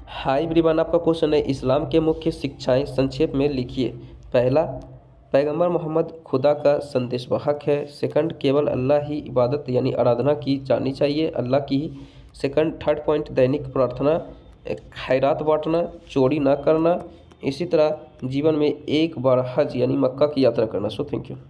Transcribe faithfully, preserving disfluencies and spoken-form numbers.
High everyone, आपका question है इस्लाम के मुख्य शिक्षाएं संक्षेप में लिखिए। पहला, पैगंबर मोहम्मद खुदा का संदेशवाहक है। सेकंड, केवल अल्लाह ही इबादत यानी आराधना की जानी चाहिए, अल्लाह की ही। सेकंड थर्ड पॉइंट, दैनिक प्रार्थना, खैरात बांटना, चोरी ना करना। इसी तरह जीवन में एक बार हज यानी मक्का की यात्रा करना। So thank you.